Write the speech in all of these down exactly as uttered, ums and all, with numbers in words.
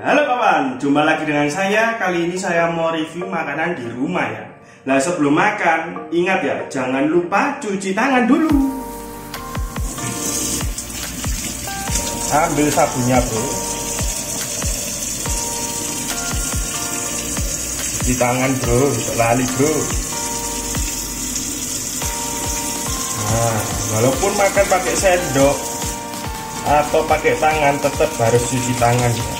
Halo kawan, jumpa lagi dengan saya. Kali ini saya mau review makanan di rumah ya. Nah sebelum makan, ingat ya, jangan lupa cuci tangan dulu. Ambil sabunnya bro. Cuci tangan bro, lali bro. Nah, walaupun makan pakai sendok atau pakai tangan, tetap harus cuci tangan ya.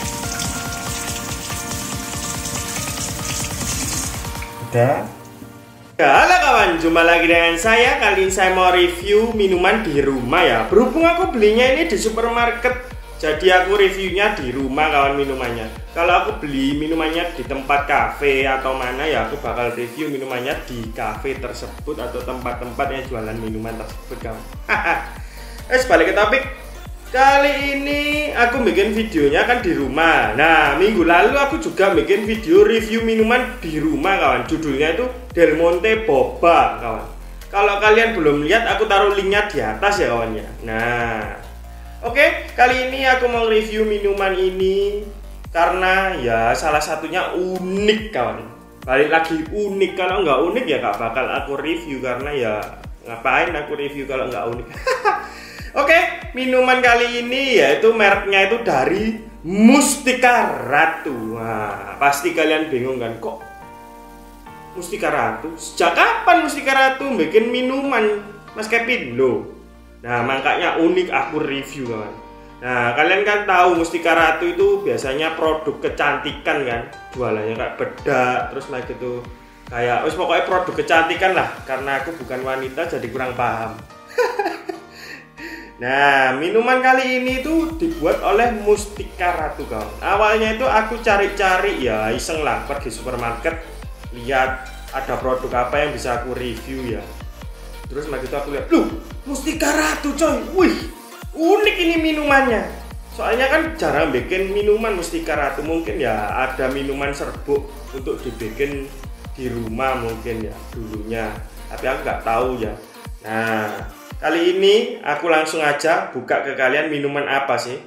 Udah. Ya, halo kawan, jumpa lagi dengan saya. Kali ini saya mau review minuman di rumah ya. Berhubung aku belinya ini di supermarket, jadi aku reviewnya di rumah kawan minumannya. Kalau aku beli minumannya di tempat kafe atau mana ya, aku bakal review minumannya di kafe tersebut atau tempat-tempat yang jualan minuman tersebut kawan. Eh, balik ke topik. Kali ini aku bikin videonya kan di rumah. Nah, minggu lalu aku juga bikin video review minuman di rumah kawan. Judulnya itu Del Monte Boba kawan. Kalau kalian belum lihat, aku taruh linknya di atas ya kawan ya. Nah, oke, kali ini aku mau review minuman ini karena ya salah satunya unik kawan. Balik lagi unik, kalau nggak unik ya nggak bakal aku review, karena ya ngapain aku review kalau nggak unik. Oke, minuman kali ini yaitu mereknya itu dari Mustika Ratu. Nah, pasti kalian bingung kan, kok Mustika Ratu? Sejak kapan Mustika Ratu bikin minuman, Mas Kevin? Loh. Nah, makanya unik aku review kawan. Nah, kalian kan tahu Mustika Ratu itu biasanya produk kecantikan kan, jualannya kayak bedak, terus lagi itu kayak, wis pokoknya produk kecantikan lah. Karena aku bukan wanita jadi kurang paham. Nah, minuman kali ini tuh dibuat oleh Mustika Ratu kawan. Awalnya itu aku cari-cari ya, iseng lah, pergi supermarket, lihat ada produk apa yang bisa aku review ya. Terus lagi itu aku lihat, loh, Mustika Ratu coy, wih, unik ini minumannya. Soalnya kan jarang bikin minuman Mustika Ratu, mungkin ya ada minuman serbuk untuk dibikin di rumah mungkin ya dulunya, tapi aku nggak tahu ya. Nah, kali ini aku langsung aja buka ke kalian minuman apa sih.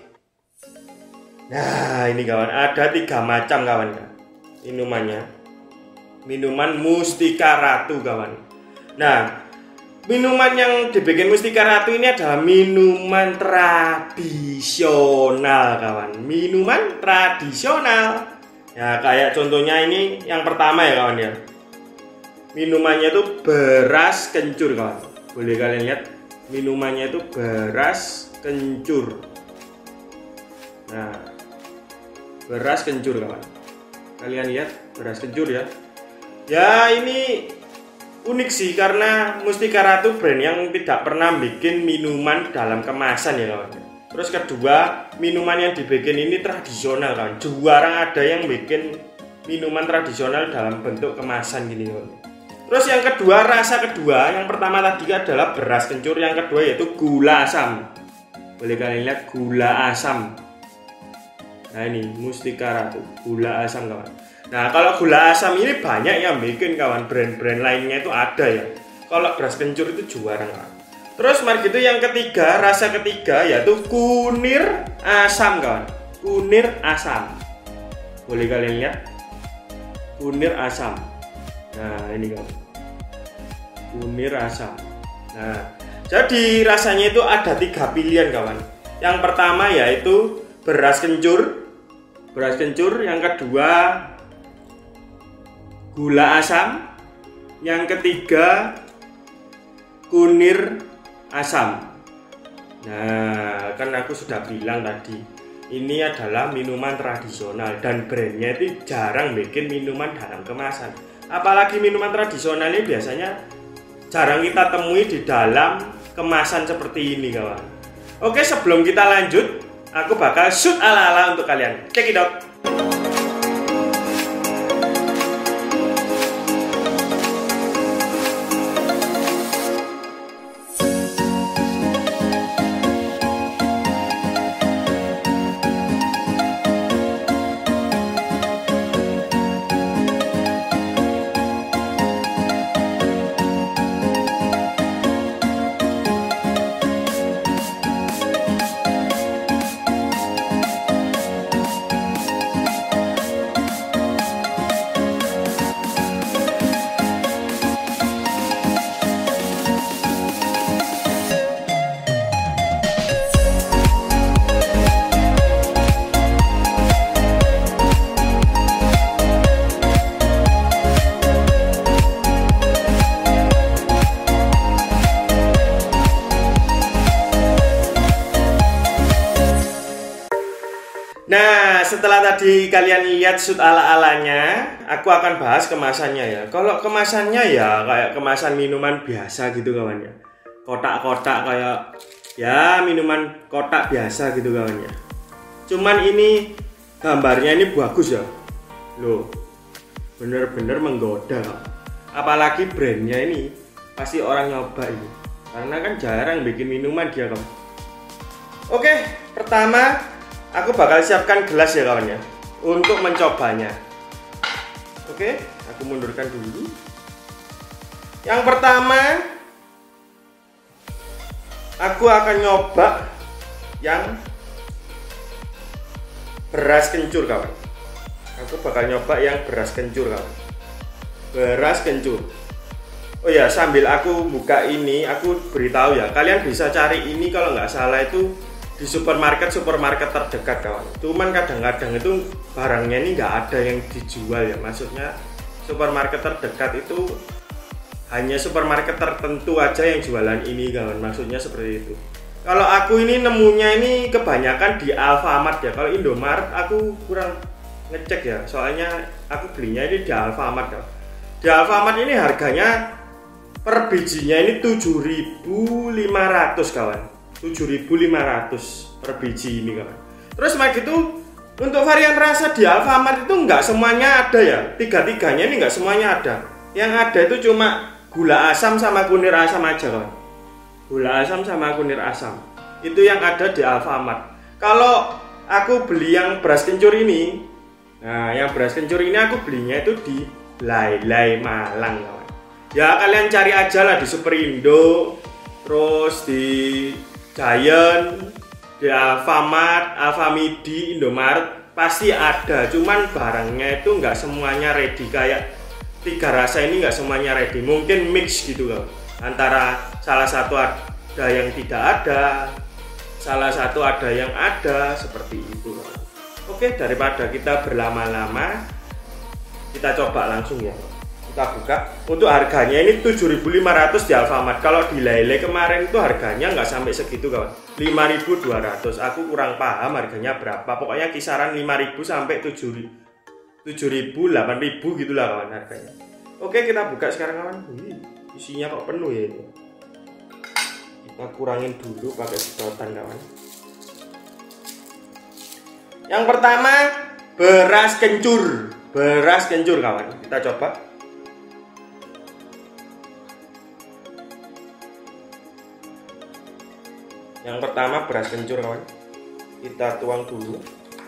Nah ini kawan, ada tiga macam kawan ya minumannya. Minuman Mustika Ratu kawan. Nah, minuman yang dibikin Mustika Ratu ini adalah minuman tradisional kawan. Minuman tradisional. Ya kayak contohnya ini yang pertama ya kawan ya. Minumannya itu beras kencur kawan. Boleh kalian lihat, minumannya itu beras kencur. Nah, beras kencur kawan. Kalian lihat beras kencur ya. Ya ini unik sih, karena Mustika Ratu brand yang tidak pernah bikin minuman dalam kemasan ya kawan. Terus kedua, minuman yang dibikin ini tradisional kawan. Jarang ada yang bikin minuman tradisional dalam bentuk kemasan gini kawan. Terus yang kedua, rasa kedua, yang pertama tadi adalah beras kencur, yang kedua yaitu gula asam. Boleh kalian lihat gula asam. Nah ini Mustika Ratu, gula asam kawan. Nah kalau gula asam ini banyak yang bikin kawan, brand-brand lainnya itu ada ya. Kalau beras kencur itu juara kawan. Terus mari gitu yang ketiga, rasa ketiga yaitu kunir asam kawan. Kunir asam. Boleh kalian lihat kunir asam. Nah ini kawan, kunir asam. Nah, jadi rasanya itu ada tiga pilihan kawan. Yang pertama yaitu beras kencur, beras kencur. Yang kedua gula asam. Yang ketiga kunir asam. Nah, kan aku sudah bilang tadi, ini adalah minuman tradisional dan brandnya itu jarang bikin minuman dalam kemasan. Apalagi minuman tradisional ini biasanya jarang kita temui di dalam kemasan seperti ini kawan. Oke, sebelum kita lanjut, aku bakal shoot ala-ala untuk kalian. Check it out. Nah, setelah tadi kalian lihat shoot ala-alanya, aku akan bahas kemasannya ya. Kalau kemasannya ya kayak kemasan minuman biasa gitu kawan ya. Kotak-kotak kayak ya minuman kotak biasa gitu kawan ya. Cuman ini gambarnya ini bagus ya. Loh, bener-bener menggoda kawan. Apalagi brandnya ini pasti orang nyoba ini. Karena kan jarang bikin minuman dia kawan. Oke, pertama aku bakal siapkan gelas ya kawan ya untuk mencobanya. Oke, aku mundurkan dulu. Yang pertama aku akan nyoba yang beras kencur kawan. Aku bakal nyoba yang beras kencur kawan. Beras kencur. Oh ya, sambil aku buka ini, aku beritahu ya, kalian bisa cari ini kalau nggak salah itu di supermarket supermarket terdekat kawan. Cuman kadang-kadang itu barangnya ini nggak ada yang dijual ya. Maksudnya supermarket terdekat itu hanya supermarket tertentu aja yang jualan ini kawan. Maksudnya seperti itu. Kalau aku ini nemunya ini kebanyakan di Alfamart ya. Kalau Indomaret aku kurang ngecek ya. Soalnya aku belinya ini di Alfamart kawan. Di Alfamart ini harganya per bijinya ini tujuh ribu lima ratus kawan. tujuh ribu lima ratus per biji ini kawan. Terus mak itu untuk varian rasa di Alfamart itu nggak semuanya ada ya. Tiga-tiganya ini nggak semuanya ada. Yang ada itu cuma gula asam sama kunir asam aja kawan. Gula asam sama kunir asam. Itu yang ada di Alfamart. Kalau aku beli yang beras kencur ini, nah yang beras kencur ini aku belinya itu di Lai-Lai Malang kawan. Ya kalian cari aja lah di Superindo, terus di Giant, di Alfamart, Alfamidi, Indomaret pasti ada. Cuman barangnya itu nggak semuanya ready, kayak tiga rasa ini nggak semuanya ready. Mungkin mix gitu kan, antara salah satu ada yang tidak ada, salah satu ada yang ada, seperti itu kan. Oke, daripada kita berlama-lama, kita coba langsung ya. Kita buka. Untuk harganya ini tujuh ribu lima ratus di Alfamart. Kalau di Lai-Lai kemarin itu harganya nggak sampai segitu kawan, lima ribu dua ratus. Aku kurang paham harganya berapa. Pokoknya kisaran lima ribu sampai tujuh ribu, delapan ribu gitulah kawan harganya. Oke, kita buka sekarang kawan. Wih, isinya kok penuh ya ini. Kita kurangin dulu pakai sedotan kawan. Yang pertama beras kencur. Beras kencur kawan. Kita coba. Yang pertama beras kencur kawan. Kita tuang dulu.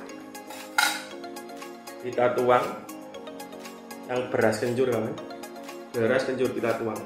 Kita tuang yang beras kencur kawan. Beras kencur kita tuang.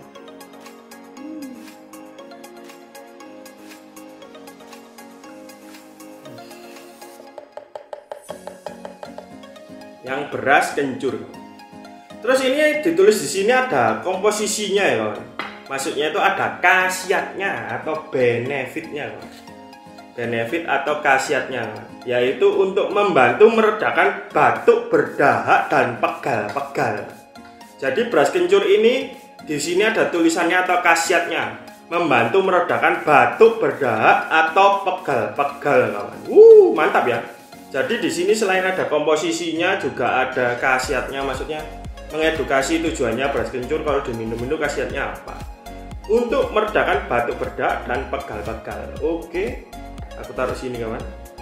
Yang beras kencur. Terus ini ditulis di sini ada komposisinya ya kawan. Maksudnya itu ada khasiatnya atau benefitnya, benefit atau khasiatnya, yaitu untuk membantu meredakan batuk, berdahak dan pegal-pegal. Jadi beras kencur ini di sini ada tulisannya atau khasiatnya, membantu meredakan batuk, berdahak atau pegal-pegal, kawan. Uh, mantap ya. Jadi di sini selain ada komposisinya juga ada khasiatnya, maksudnya mengedukasi tujuannya beras kencur kalau diminum itu khasiatnya apa. Untuk meredakan batuk, berdahak dan pegal-pegal. Oke, aku taruh sini kawan.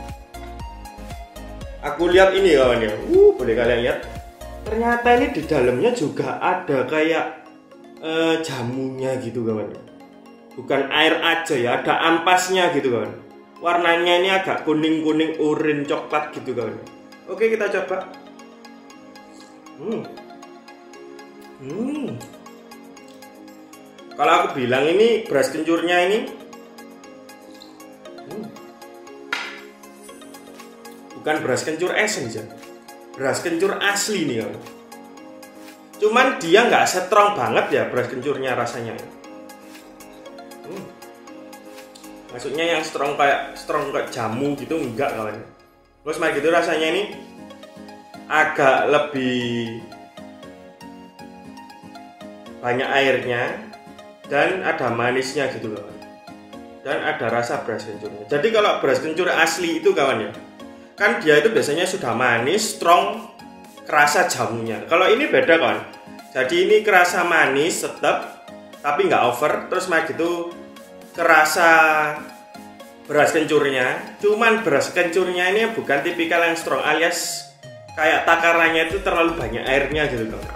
Aku lihat ini kawan ya. Uh, boleh kalian lihat. Ternyata ini di dalamnya juga ada kayak eh, jamunya gitu kawan. Bukan air aja ya, ada ampasnya gitu kawan. Warnanya ini agak kuning-kuning, oranye, coklat gitu kawan. Oke, kita coba. Hmm. Hmm. Kalau aku bilang ini beras kencurnya ini hmm, bukan beras kencur essence ya, beras kencur asli nih kawan. Cuman dia nggak strong banget ya beras kencurnya rasanya. Hmm. Maksudnya yang strong kayak strong kayak jamu gitu enggak kawan. Terus mari gitu rasanya ini agak lebih banyak airnya. Dan ada manisnya gitu kawan. Dan ada rasa beras kencurnya. Jadi kalau beras kencur asli itu kawan ya, kan dia itu biasanya sudah manis, strong, kerasa jamunya. Kalau ini beda kan. Jadi ini kerasa manis tetap, tapi nggak over. Terus mah gitu kerasa beras kencurnya. Cuman beras kencurnya ini bukan tipikal yang strong, alias kayak takarannya itu terlalu banyak airnya gitu kan.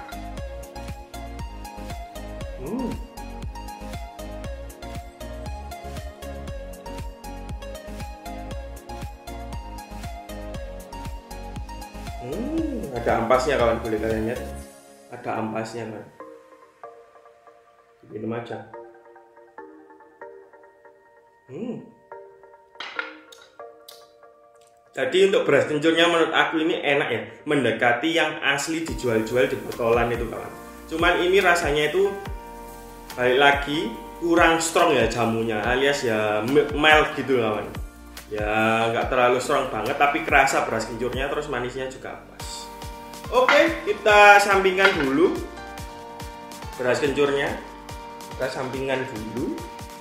Hmm. Hmm, ada ampasnya kawan, boleh kalian lihat. Ada ampasnya kan. Minum aja. Hmm. Jadi untuk beras kencurnya menurut aku ini enak ya, mendekati yang asli dijual-jual di botolan itu kawan. Cuman ini rasanya itu balik lagi kurang strong ya jamunya, alias ya mild gitu kawan. Ya nggak terlalu strong banget, tapi kerasa beras kencurnya, terus manisnya juga pas. Oke, kita sampingkan dulu beras kencurnya. Kita sampingkan dulu.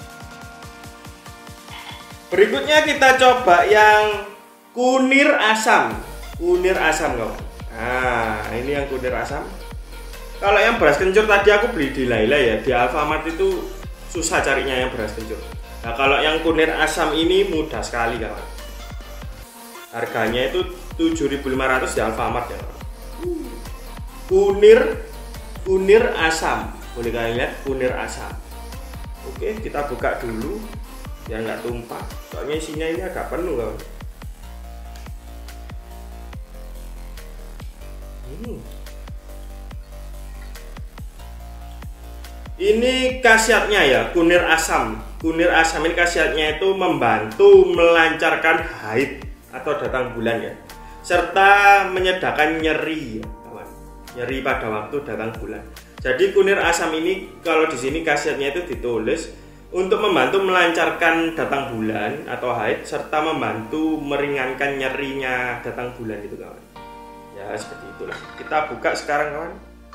Berikutnya kita coba yang kunir asam. Kunir asam kawan. Nah, ini yang kunir asam. Kalau yang beras kencur tadi aku beli di Laila ya, di Alfamart itu susah carinya yang beras kencur. Nah, kalau yang kunir asam ini mudah sekali kawan. Harganya itu tujuh ribu lima ratus di Alfamart ya kawan. Kunir kunir asam. Boleh kalian lihat kunir asam. Oke, kita buka dulu biar nggak tumpah. Soalnya isinya ini agak penuh kawan. Hmm. Ini khasiatnya ya, kunir asam. Kunir asam ini khasiatnya itu membantu melancarkan haid atau datang bulan ya, serta menyedarkan nyeri ya, kawan. Nyeri pada waktu datang bulan. Jadi kunir asam ini kalau di sini khasiatnya itu ditulis untuk membantu melancarkan datang bulan atau haid, serta membantu meringankan nyerinya datang bulan itu kawan. Ya seperti itulah. Kita buka sekarang kawan.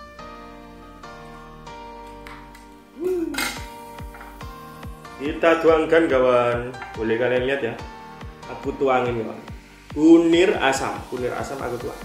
Hmm. Kita tuangkan kawan. Boleh kalian lihat ya. Aku tuangin kawan. Kunir asam, kunir asam aku tuang.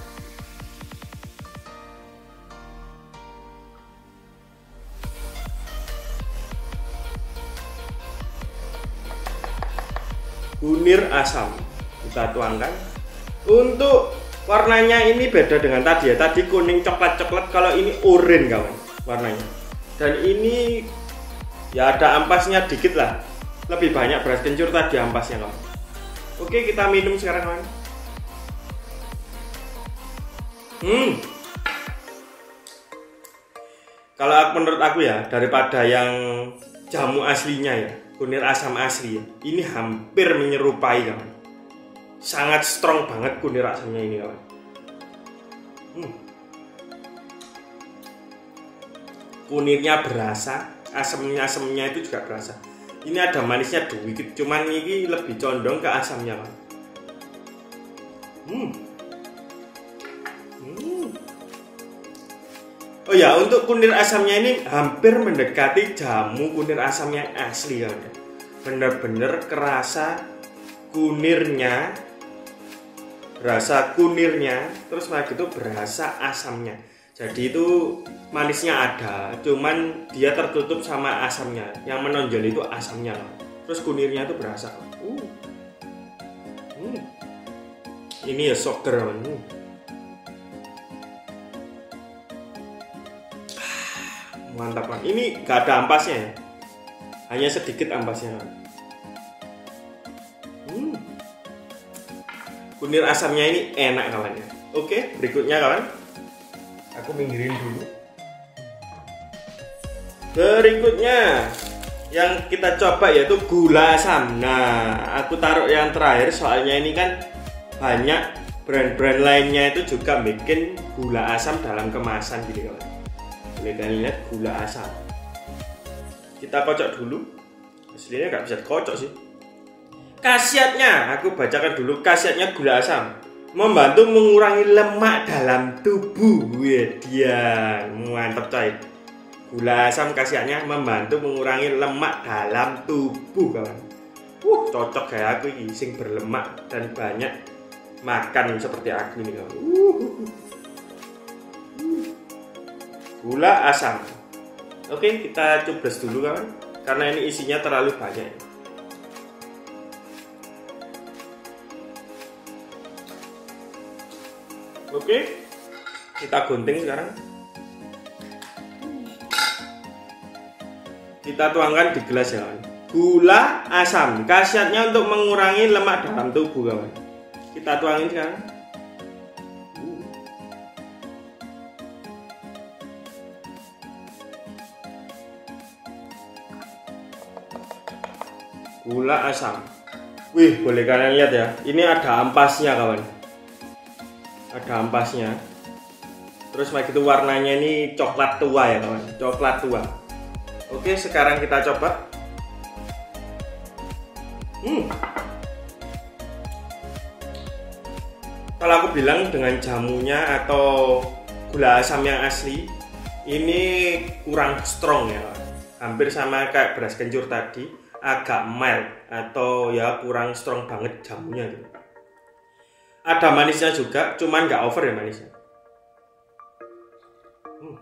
Kunir asam kita tuangkan. Untuk warnanya ini beda dengan tadi ya. Tadi kuning coklat-coklat, kalau ini oranye kawan warnanya. Dan ini ya ada ampasnya dikit lah. Lebih banyak beras kencur tadi ampasnya kawan. Oke, kita minum sekarang kawan. Hmm. Kalau menurut aku ya, daripada yang jamu aslinya ya, kunir asam asli ya, ini hampir menyerupai kawan. Sangat strong banget kunir asamnya ini kawan. Hmm. Kunirnya berasa, asamnya-asamnya itu juga berasa. Ini ada manisnya sedikit, cuman ini lebih condong ke asamnya kawan. Hmm. Hmm. Oh ya, untuk kunir asamnya ini hampir mendekati jamu kunir asam yang asli kawan. Bener-bener kerasa kunirnya, berasa kunirnya, terus malah gitu berasa asamnya. Jadi itu manisnya ada, cuman dia tertutup sama asamnya. Yang menonjol itu asamnya, terus kunirnya itu berasa. Uh. Hmm. Ini ya soger. Hmm. Mantap kan? Ini gak ada ampasnya ya, hanya sedikit ampasnya. Hmm. Kunir asamnya ini enak kawan ya. Oke, berikutnya kawan, aku minggirin dulu. Berikutnya yang kita coba yaitu gula asam. Nah, aku taruh yang terakhir soalnya ini kan banyak brand-brand lainnya itu juga bikin gula asam dalam kemasan gitu kawan. Boleh kalian lihat gula asam. Kita kocok dulu. Aslinya nggak bisa dikocok sih. Khasiatnya, aku bacakan dulu khasiatnya gula asam. Membantu mengurangi lemak dalam tubuh. Wih, dia mantap coy. Gula asam khasiatnya membantu mengurangi lemak dalam tubuh kawan. Uh, cocok kayak aku ini sing berlemak dan banyak makan seperti aku ini kawan. Gula asam. Oke, kita coblos dulu kawan, karena ini isinya terlalu banyak. Oke, kita gunting sekarang. Kita tuangkan di gelas ya kawan. Gula asam, khasiatnya untuk mengurangi lemak dalam tubuh kawan. Kita tuangin sekarang. Gula asam. Wih, boleh kalian lihat ya. Ini ada ampasnya kawan. Ada ampasnya. Terus begitu warnanya ini coklat tua ya kawan. Coklat tua. Oke, sekarang kita coba. Hmm. Kalau aku bilang dengan jamunya atau gula asam yang asli, ini kurang strong ya, hampir sama kayak beras kencur tadi, agak mild atau ya kurang strong banget jamunya gitu. Ada manisnya juga, cuman nggak over ya manisnya. Hmm.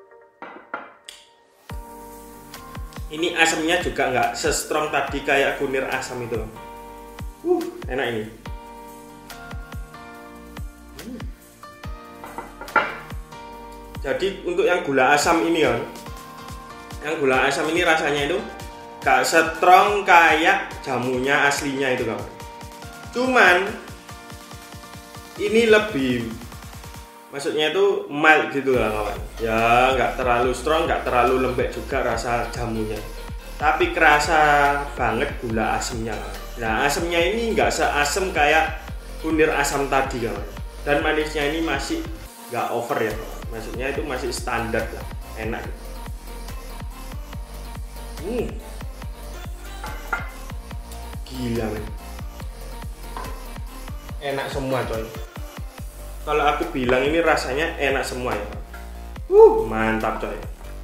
Ini asamnya juga nggak se-strong tadi kayak kunir asam itu. Uh, enak ini. Jadi untuk yang gula asam ini kan, yang gula asam ini rasanya itu gak strong kayak jamunya aslinya itu kawan. Cuman ini lebih, maksudnya itu mild gitu lah kawan. Ya nggak terlalu strong, nggak terlalu lembek juga rasa jamunya. Tapi kerasa banget gula asamnya kawan. Nah asamnya ini nggak seasam kayak kunir asam tadi kawan. Dan manisnya ini masih nggak over ya kawan. Maksudnya itu masih standar lah, enak. Hmm. Gila men. Enak semua coy. Kalau aku bilang ini rasanya enak semua ya. Uh, mantap coy.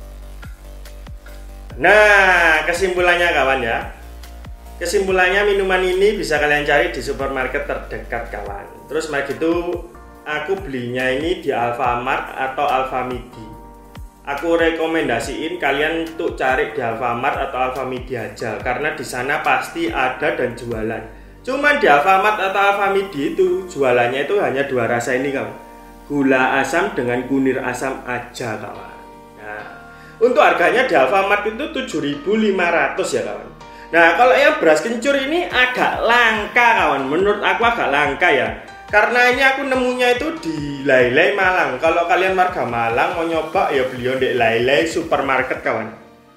Nah, kesimpulannya kawan ya. Kesimpulannya minuman ini bisa kalian cari di supermarket terdekat kawan. Terus mari gitu aku belinya ini di Alfamart atau Alfamidi. Aku rekomendasiin kalian untuk cari di Alfamart atau Alfamidi aja, karena di sana pasti ada dan jualan. Cuman di Alfamart atau Alfamidi itu jualannya itu hanya dua rasa ini kawan, gula asam dengan kunir asam aja kawan. Nah, untuk harganya di Alfamart itu tujuh ribu lima ratus ya kawan. Nah kalau yang beras kencur ini agak langka kawan, menurut aku agak langka ya. Karena ini aku nemunya itu di Lailai Malang. Kalau kalian warga Malang mau nyoba ya beli di Lailai supermarket kawan.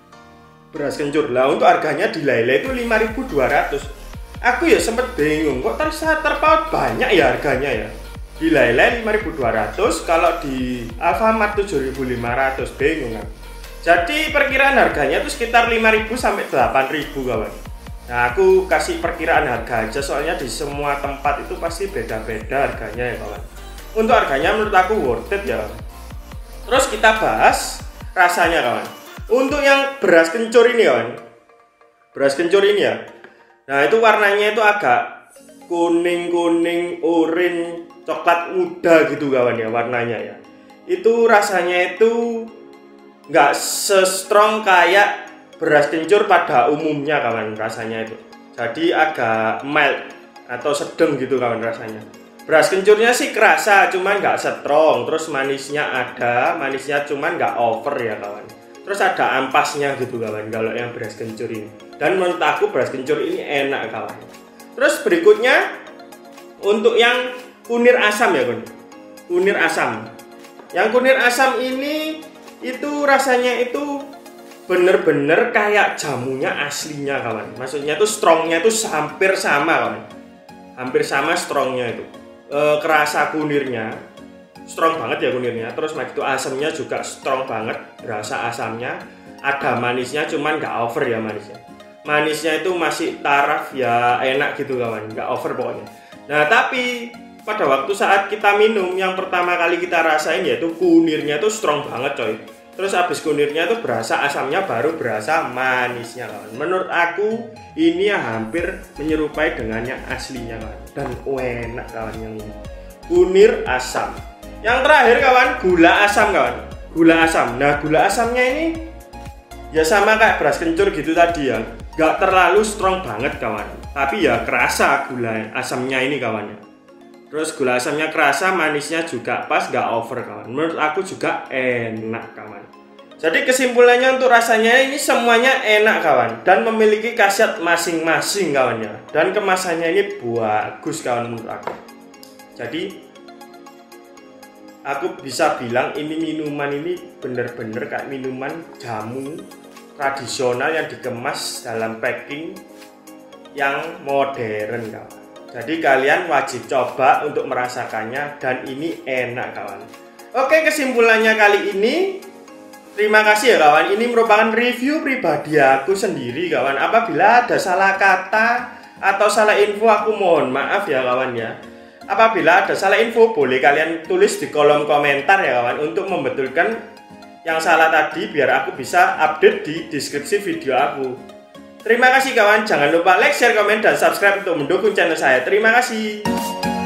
Beras kencur lah, untuk harganya di Lailai itu lima ribu dua ratus. Aku ya sempet bingung, kok tersa terpaut banyak ya harganya ya. Di Lailai lima ribu dua ratus, kalau di Alfamart tujuh ribu lima ratus, bingung kan. Jadi perkiraan harganya itu sekitar lima ribu sampai delapan ribu kawan. Nah aku kasih perkiraan harga aja, soalnya di semua tempat itu pasti beda-beda harganya ya kawan. Untuk harganya menurut aku worth it ya. Terus kita bahas rasanya kawan. Untuk yang beras kencur ini kawan, beras kencur ini ya, nah itu warnanya itu agak kuning-kuning, oranye, coklat muda gitu kawan ya warnanya ya. Itu rasanya itu nggak se-strong kayak beras kencur pada umumnya kawan rasanya itu. Jadi agak mild atau sedang gitu kawan rasanya. Beras kencurnya sih kerasa, cuman nggak strong. Terus manisnya ada, manisnya cuman nggak over ya kawan. Terus ada ampasnya gitu kawan kalau yang beras kencur ini. Dan menurut aku beras kencur ini enak kawan. Terus berikutnya untuk yang kunir asam ya kawan. Kunir asam. Yang kunir asam ini itu rasanya itu bener-bener kayak jamunya aslinya kawan. Maksudnya tuh strongnya tuh hampir sama kawan. Hampir sama strongnya itu. E, kerasa kunirnya strong banget ya kunirnya. Terus begitu asamnya juga strong banget. Rasa asamnya, ada manisnya cuman nggak over ya manisnya. Manisnya itu masih taraf ya, enak gitu kawan, nggak over pokoknya. Nah tapi pada waktu saat kita minum yang pertama kali kita rasain yaitu kunirnya tuh strong banget coy. terus habis kunirnya itu berasa asamnya, baru berasa manisnya kawan. Menurut aku ini ya hampir menyerupai dengan yang aslinya kawan, dan enak kawan yang ini. Kunir asam. Yang terakhir kawan, gula asam kawan. Gula asam. Nah gula asamnya ini ya sama kayak beras kencur gitu tadi ya, gak terlalu strong banget kawan, tapi ya kerasa gula asamnya ini kawan. Terus gula asamnya kerasa, manisnya juga pas, gak over kawan. Menurut aku juga enak kawan. Jadi kesimpulannya untuk rasanya ini semuanya enak kawan, dan memiliki khasiat masing-masing kawan ya. Dan kemasannya ini bagus kawan menurut aku. Jadi aku bisa bilang ini minuman ini bener-bener kayak minuman jamu tradisional yang dikemas dalam packing yang modern kawan. Jadi kalian wajib coba untuk merasakannya, dan ini enak kawan. Oke, kesimpulannya kali ini, terima kasih ya kawan. Ini merupakan review pribadi aku sendiri kawan. Apabila ada salah kata atau salah info, aku mohon maaf ya kawan ya. Apabila ada salah info, boleh kalian tulis di kolom komentar ya kawan, untuk membetulkan yang salah tadi, biar aku bisa update di deskripsi video aku. Terima kasih kawan, jangan lupa like, share, komen, dan subscribe untuk mendukung channel saya. Terima kasih.